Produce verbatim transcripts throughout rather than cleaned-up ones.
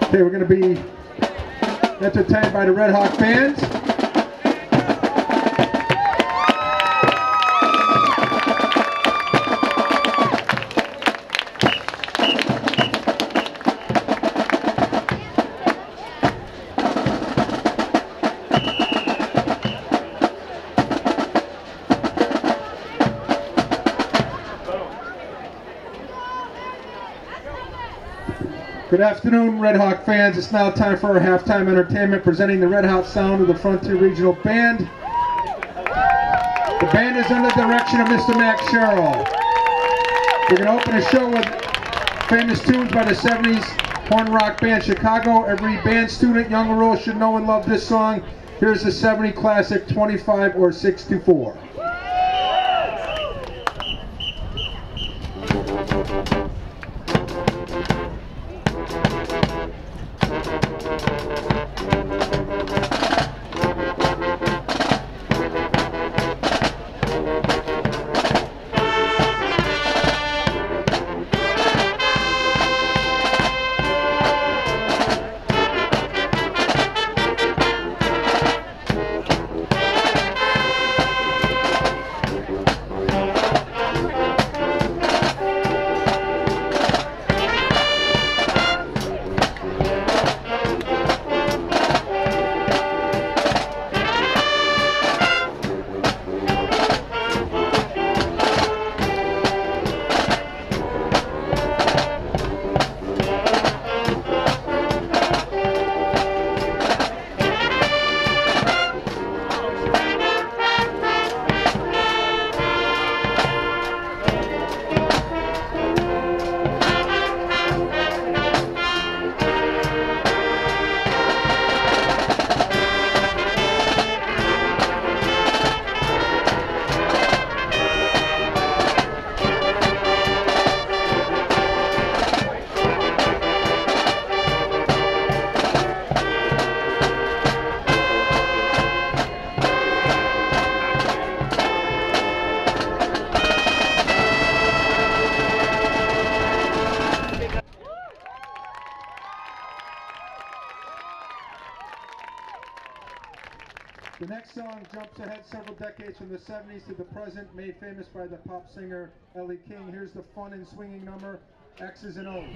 Okay, we're going to be entertained by the Red Hawk Bands. Good afternoon, Red Hawk fans. It's now time for our halftime entertainment, presenting the Red Hot sound of the Frontier Regional Band. The band is under the direction of Mister Max Sherrill. We're going to open the show with famous tunes by the seventies horn rock band Chicago. Every band student, young or old, should know and love this song. Here's the seventy classic, twenty-five or six to four. The next song jumps ahead several decades from the seventies to the present, made famous by the pop singer Ellie King. Here's the fun and swinging number, X's and O's.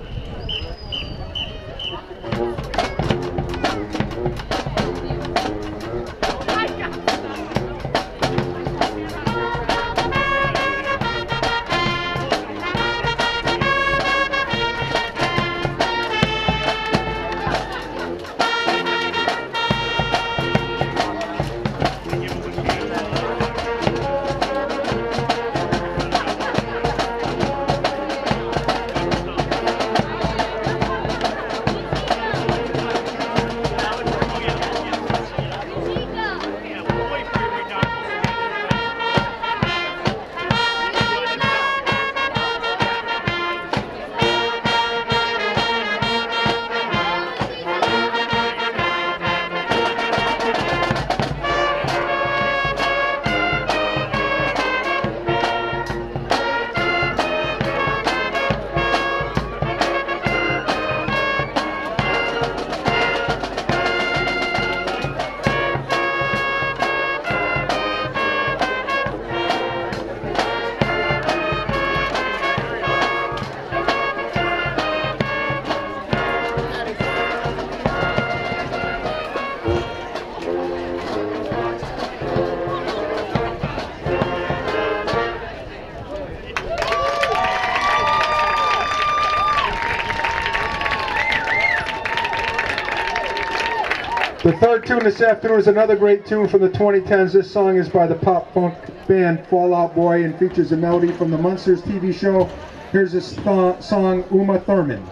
The third tune this afternoon is another great tune from the twenty tens. This song is by the pop funk band Fall Out Boy and features a melody from the Munsters T V show. Here's this song, Uma Thurman.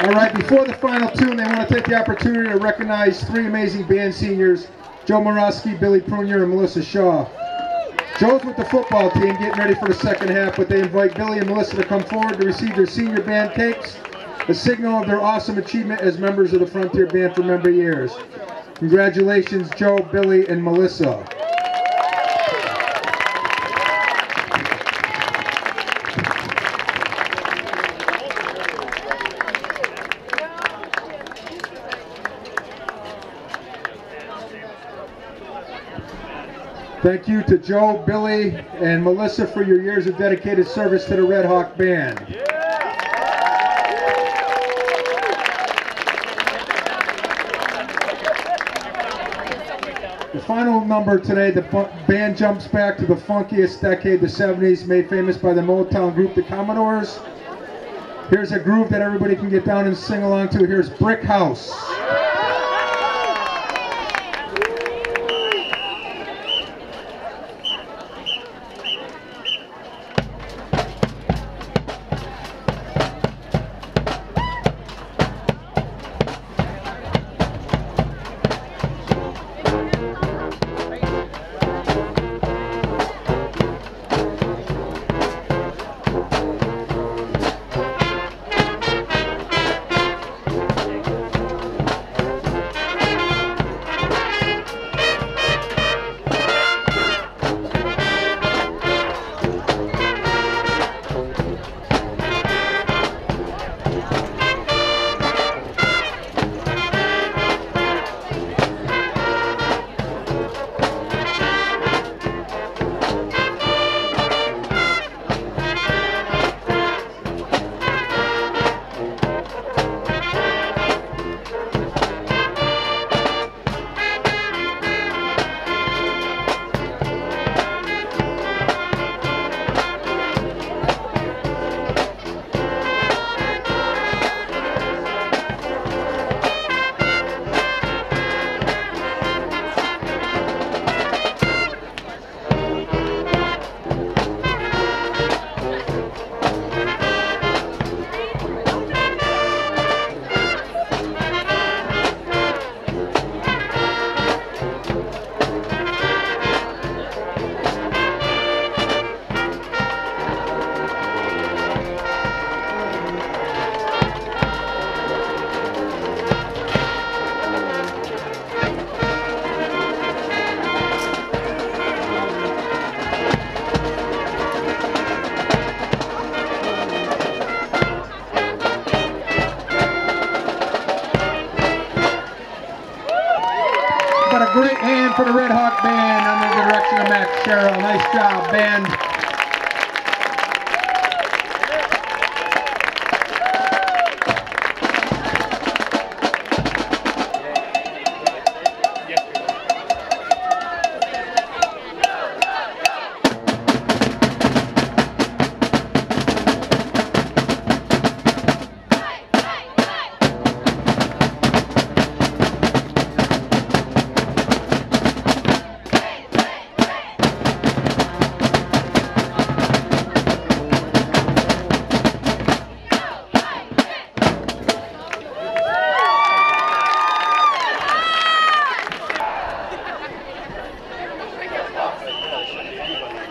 All right, before the final tune, they want to take the opportunity to recognize three amazing band seniors, Joe Morosky, Billy Prunier, and Melissa Shaw. Joe's with the football team getting ready for the second half, but they invite Billy and Melissa to come forward to receive their senior band capes, a signal of their awesome achievement as members of the Frontier Band for member years. Congratulations, Joe, Billy, and Melissa. Thank you to Joe, Billy, and Melissa for your years of dedicated service to the Red Hawk Band. The final number today, the band jumps back to the funkiest decade, the seventies, made famous by the Motown group, the Commodores. Here's a groove that everybody can get down and sing along to. Here's Brick House. A great hand for the Red Hawk Band under the direction of Max Sherrill. Nice job, band.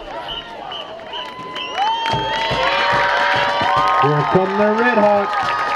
Here come the Red Hawks.